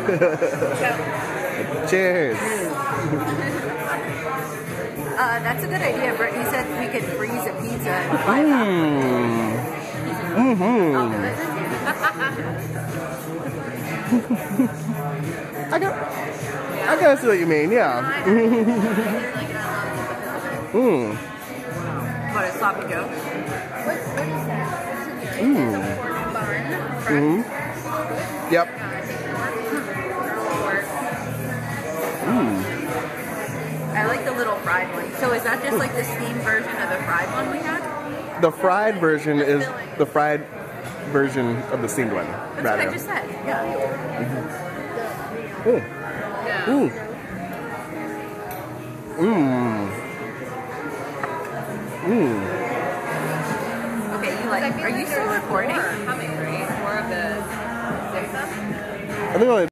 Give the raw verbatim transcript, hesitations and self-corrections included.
Cheers. Uh, that's a good idea. Brittany said we could freeze a pizza and fly it Mm. Mm-hmm. I got. I gotta see what you mean. Yeah. Mm. What is sloppy Joe? What, what is that? Mm. Mm-hmm. Yep. Mm. I like the little fried one. So is that just like the steamed version of the fried one we had? The fried version is the fried version of the steamed one. That's rather. what I just said. Yeah. Mm. Yeah. Mm. Mmm. Mmm. Okay, you like, are you still recording? More of the I think only